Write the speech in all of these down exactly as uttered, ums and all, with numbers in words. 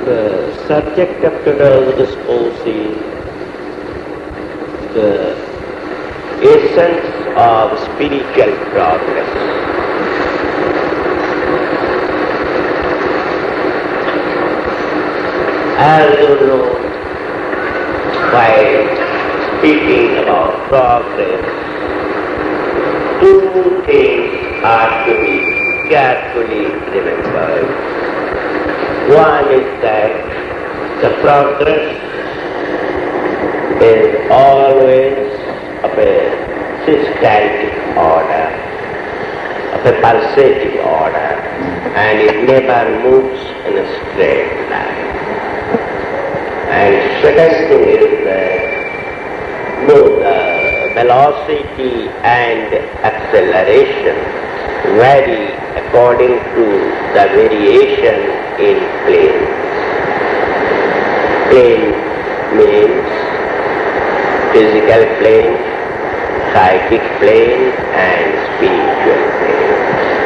The subject of today's discourse is the essence of spiritual progress. As you know, while speaking about progress, two things are to be carefully remembered. One is that the progress is always of a systematic order, of a pulsating order, and it never moves in a straight line. And second thing is that both the velocity and acceleration vary according to the variation in plane. Plane means physical plane, psychic plane, and spiritual plane.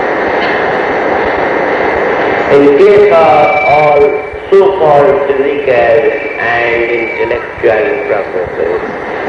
In case of all so-called physical and intellectual processes,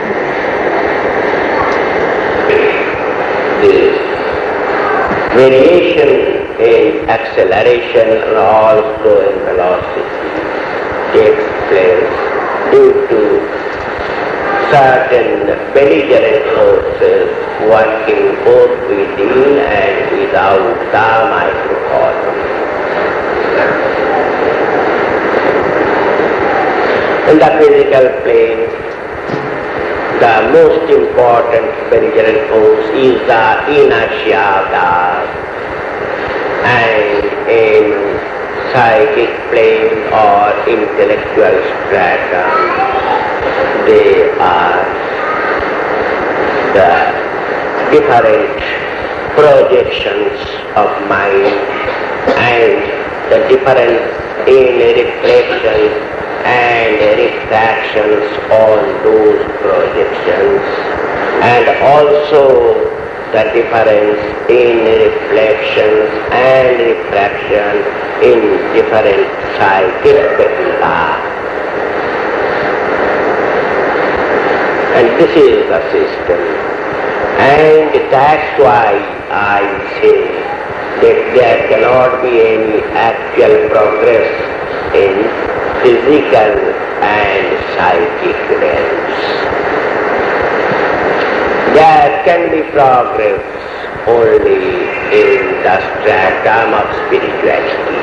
this variation in acceleration and also in velocity takes place due to certain belligerent forces working both within and without the microcosm. In the physical plane, the most important belligerent force is the inertia of the earth. And in psychic plane or intellectual stratum, they are the different projections of mind and the difference in reflections and refractions on those projections, and also the difference in reflections and refraction in different psychic phenomena. And this is the system. And that's why I say that there cannot be any actual progress in physical and psychic realms. There can be progress only in the stratum of spirituality.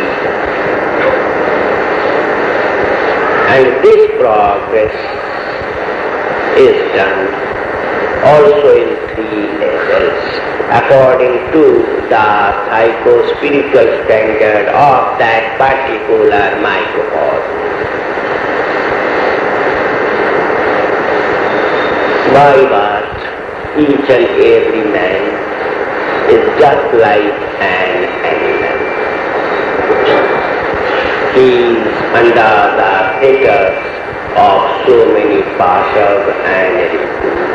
And this progress is done also in three levels according to the psycho-spiritual standard of that particular microcosm. By birth, each and every man is just like an animal. He is under the fetters of so many pashas and rituals.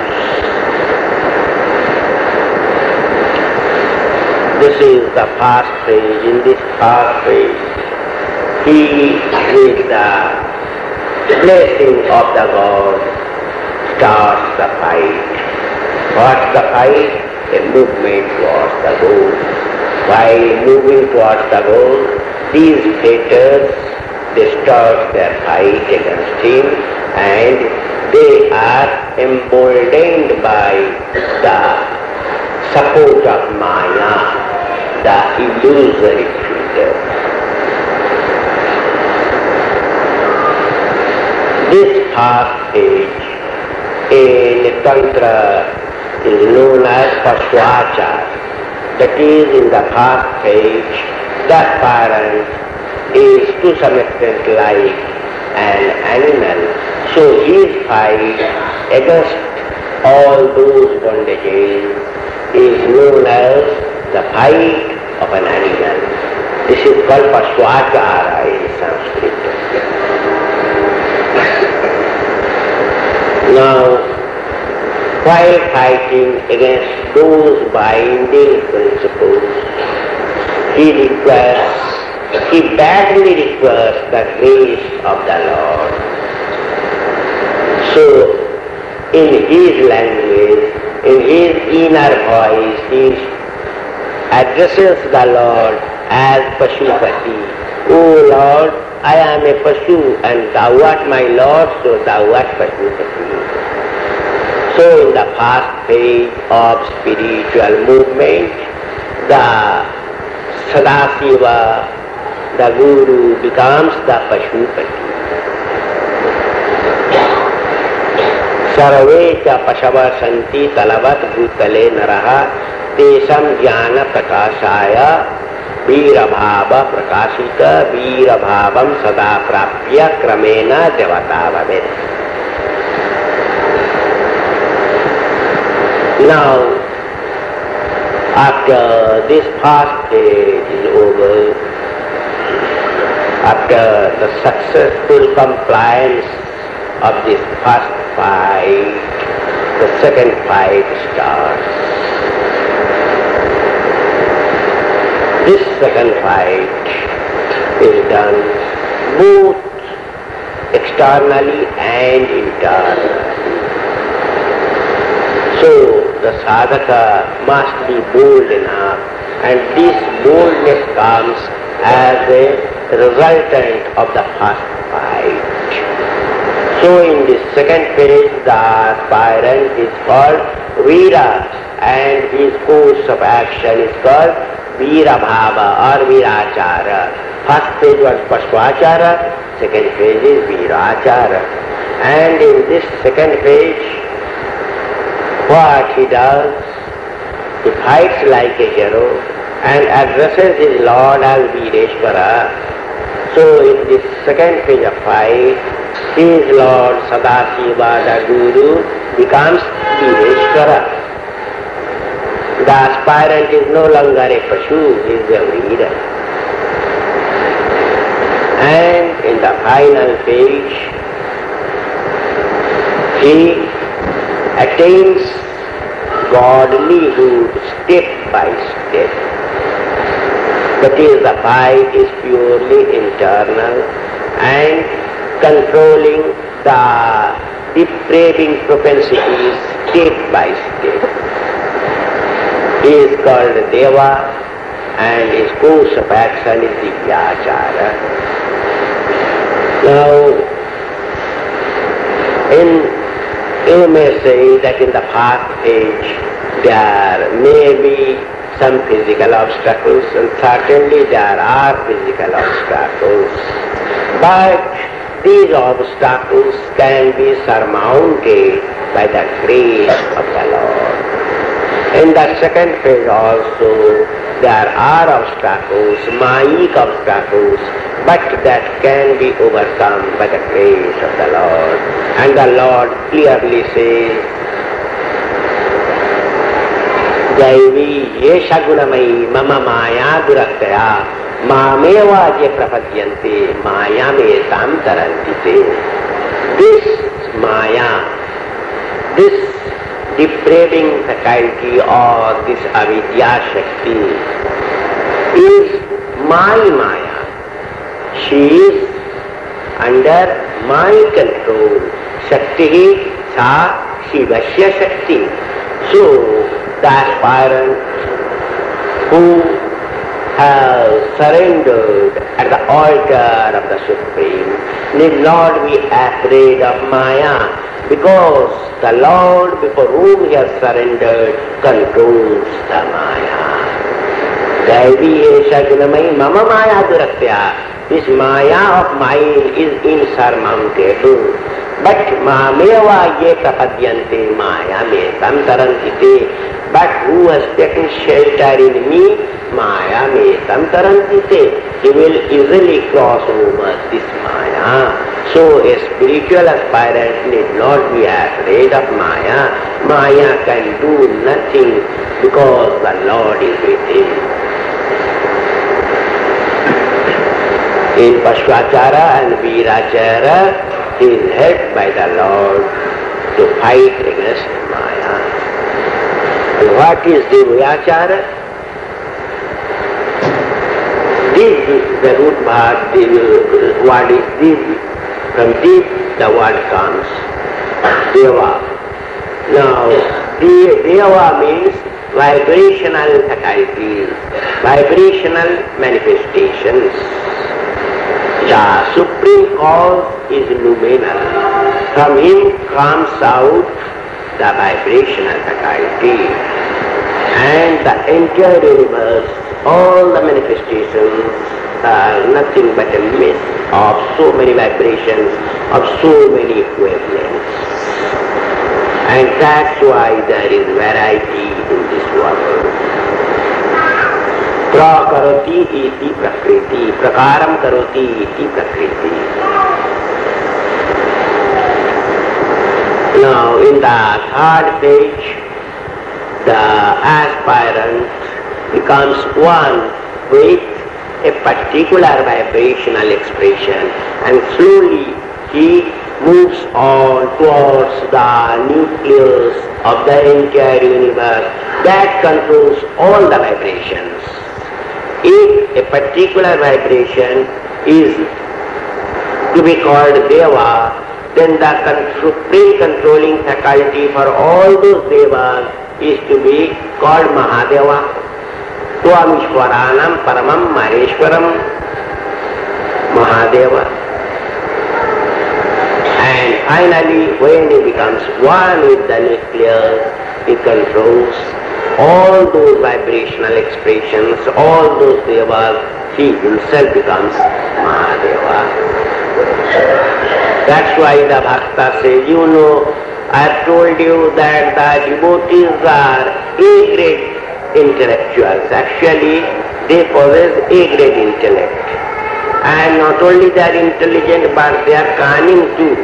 This is the first phase. In this first phase, he, with the blessing of the God, starts the fight. What's the fight? A movement towards the goal. While moving towards the goal, these fetters, they start their fight against him, and they are emboldened by the support of Maya, the illusory fetter. This first stage in Tantra is known as Paswachar. That is, in the first stage, the parent is to some extent like an animal. So his fight against all those bondages is known as the fight of an animal. This is called Paswachara in Sanskrit. Now, while fighting against those binding principles, he requires he badly requires the grace of the Lord. So, in his language, in his inner voice, he addresses the Lord as Pashupati. O Lord, I am a Pashu and thou art my Lord, so thou art Pashupati. So in the first phase of spiritual movement, the Sadasiva, the Guru, becomes the Pashupati. Sarve cha Pashava Santi Talavat Bhutale Naraha Tesam Jnana Prakashaya Virabhava Prakashita Virabhavam Sada Prapya Kramena Devata Bhavet. Now, after this first stage is over, after the successful compliance of this first fight, the second fight starts. This second fight is done both externally and internally. So the sadhaka must be bold enough, and this boldness comes as a resultant of the first fight. So in this second phase, the aspirant is called Veera, and his course of action is called Veera Bhava or Veerachara. First phase was Pashvachara, second phase is Veerachara. And in this second phase, what he does, he fights like a hero and addresses his Lord as Veereshvara. So in this second phase of fight, his Lord Sadasiva, the Guru, becomes Veereshvara. The aspirant is no longer a Pashu, he is a Veera. And in the final phase, he attains godlyhood step by step. That is, the fight is purely internal and controlling the depraving propensities step by step. He is called Deva and his course of action is Divyachara. Now, in you may say that in the first age there may be some physical obstacles, and certainly there are physical obstacles, but these obstacles can be surmounted by the grace of the Lord. In the second phase also there are obstacles, Mayik obstacles, but that can be overcome by the grace of the Lord. And the Lord clearly says, Jaivi yesha gunamai mama maya duraktaya mameva je prapadyante maya me tam tarantite. This maya, this depraving faculty or this avidya shakti is my maya. She is under my control. Shakti sa Shivasya Shakti. So the aspirant who has surrendered at the altar of the Supreme need not be afraid of Maya, because the Lord before whom he has surrendered controls the Maya. Daivi esha gunamai mama maya duraktya. This Maya of mine is insurmountable. But mameva ye prapadyante Maya me tam tarantite. But who has taken shelter in me, Maya me tam tarantite. He will easily cross over this Maya. So a spiritual aspirant need not be afraid of Maya. Maya can do nothing because the Lord is with him. In Pashvachara and Veerachara, he is helped by the Lord to fight against Maya. And what is Divyachara? Div, the root word, the word is div. From div, the word comes deva. Now, deva means vibrational faculties, vibrational manifestations. The supreme cause is luminal. From him comes out the vibrational faculty. And the entire universe, all the manifestations are nothing but a mist of so many vibrations, of so many wavelengths. And that's why there is variety in this world. Prakaroti iti prakriti, prakaram karoti iti prakriti. Now in the third page, the aspirant becomes one with a particular vibrational expression, and slowly he moves on towards the nucleus of the entire universe that controls all the vibrations. If a particular vibration is to be called Deva, then the supreme controlling faculty for all those Devas is to be called Mahadeva. Twamishwaranam Paramam Maheshwaram Mahadeva. And finally, when he becomes one with the nucleus, he controls all those vibrational expressions, all those devas. He himself becomes Mahadeva. That's why the Bhakta says, you know, I have told you that the devotees are A-grade intellectuals. Actually, they possess A-grade intellect. And not only they are intelligent, but they are cunning too.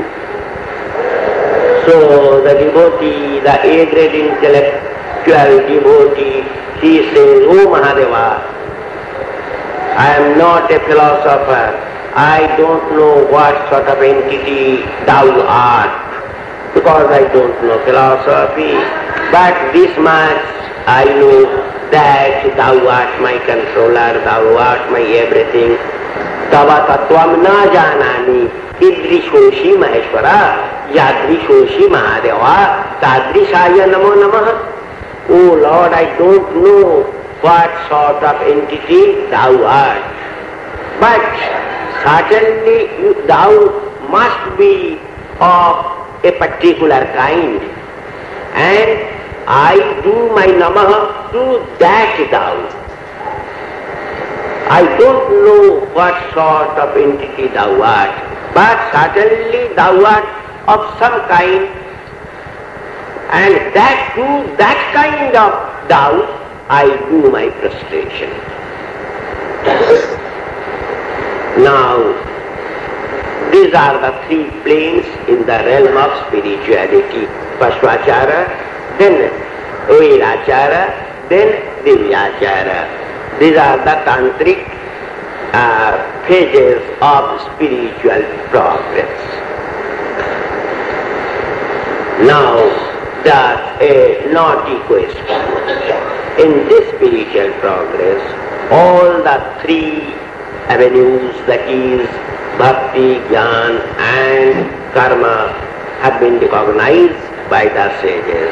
So the devotee, the A-grade intellectual devotee, he says, Oh Mahadeva, I am not a philosopher. I don't know what sort of entity thou art, because I don't know philosophy. But this much I know, that thou art my controller, thou art my everything. Tava tattvam na janani idrishoshi maheshwara yadrishoshi mahadeva tadrishaya namo namah. Oh Lord, I don't know what sort of entity thou art, but certainly you, thou must be of a particular kind, and I do my namah to that thou. I don't know what sort of entity thou art, but certainly thou art of some kind, and that to that kind of thou I do my prostration. Now, these are the three planes in the realm of spirituality. Pashvachara, then Vairachara, then Divyachara. These are the tantric uh, phases of spiritual progress. Now, that's a naughty question. In this spiritual progress, all the three avenues, that is bhakti, jnana and karma, have been recognized by the sages.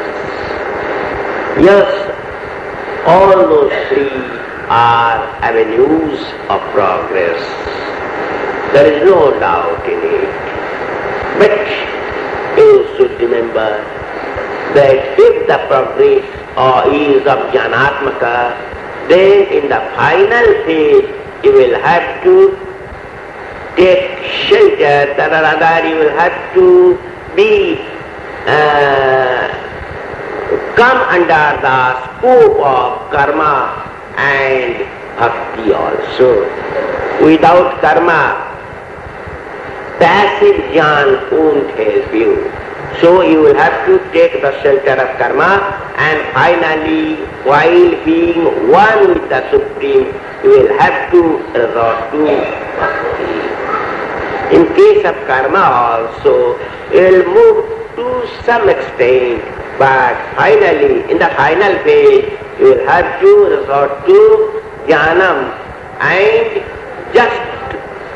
Yes, all those three are avenues of progress. There is no doubt in it. But you should remember that if the progress or is of Jnanatmaka, then in the final phase you will have to take shelter, or rather you will have to be uh, come under the scope of karma and bhakti also. Without karma, passive jnana won't help you. So you will have to take the shelter of karma, and finally, while being one with the Supreme, you will have to resort to bhakti. In case of karma also, you will move to some extent, but finally, in the final phase, you will have to resort to jnanam, and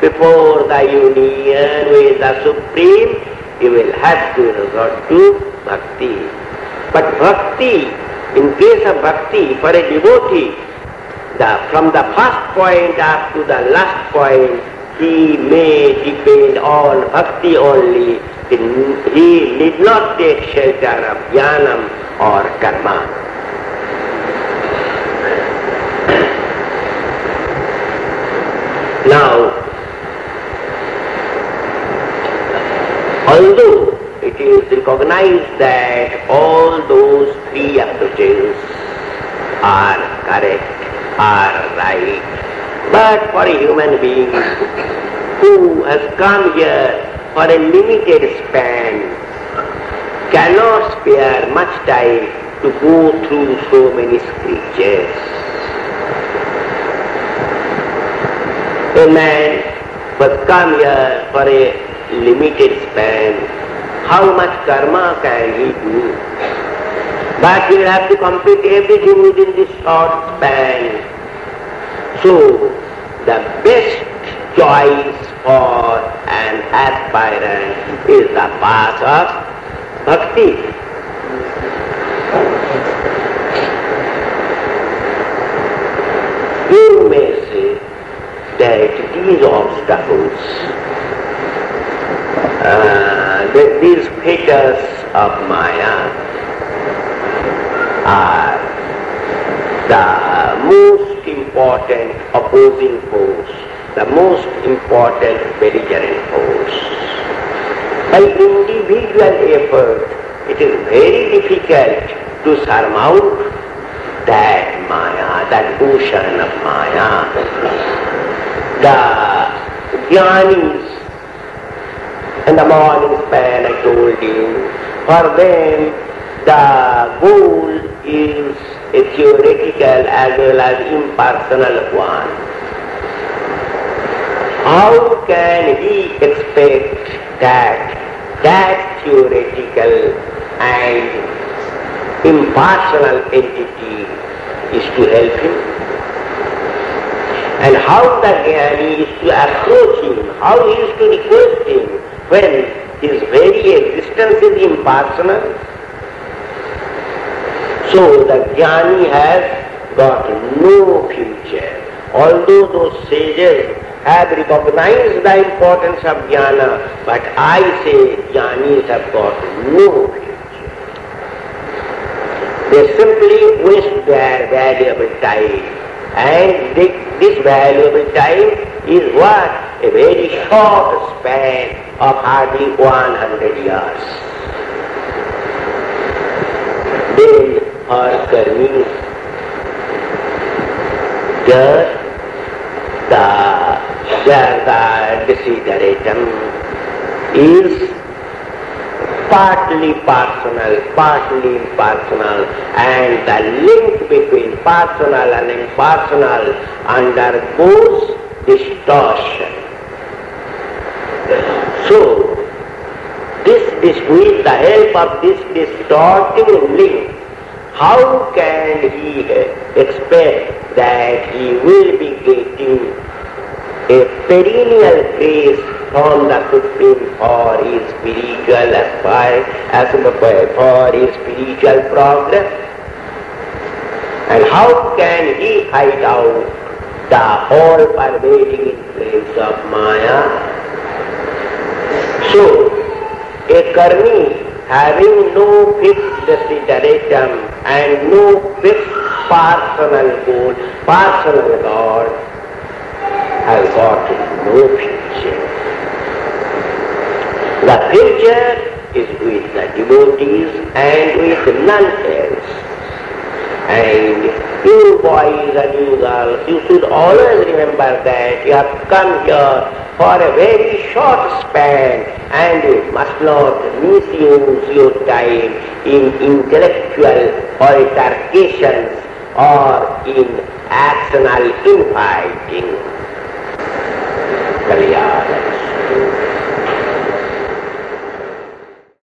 before the union with the Supreme, you will have to resort to bhakti. But bhakti, in case of bhakti, for a devotee, the, from the first point up to the last point, he may depend on bhakti only. He need not take shelter of jnanam or karma. Now, although it is recognized that all those three approaches are correct, are right, but for a human being who has come here for a limited span, cannot spare much time to go through so many scriptures. A man who has come here for a limited span, how much karma can he do? But he will have to complete everything within this short span. So, the best choice for an aspirant is the path of bhakti. You may say that these obstacles, uh, that these fetters of Maya are the most important opposing force, the most important belligerent force. By individual effort, it is very difficult to surmount that Maya, that ocean of Maya. The jnanis in the morning span, I told you, for them the goal is a theoretical as well as impersonal one. How can he expect that that theoretical and impersonal entity is to help him? And how the jnani is to approach him, how he is to request him when his very existence is impersonal? So the jnani has got no future. Although those sages have recognized the importance of jnana, but I say jnanis have got no future. They simply waste their valuable time, and they, this valuable time is what? A very short span of hardly one hundred years. Then or karmi, just the where the desideratum is partly personal, partly impersonal, and the link between personal and impersonal undergoes distortion. So, this, this with the help of this distorting link, how can he expect that he will be getting a perennial grace from the Supreme for his spiritual aspire, for his spiritual progress? And how can he hide out the all-pervading influence of Maya? So, a karmi having no fixed desideratum and no fixed personal goal, personal God, has got no future. The future is with the devotees and with none else. And you boys and you girls, you should always remember that you have come here for a very short span, and you must not misuse your time in intellectual altercations or in actional infighting. Kalyan.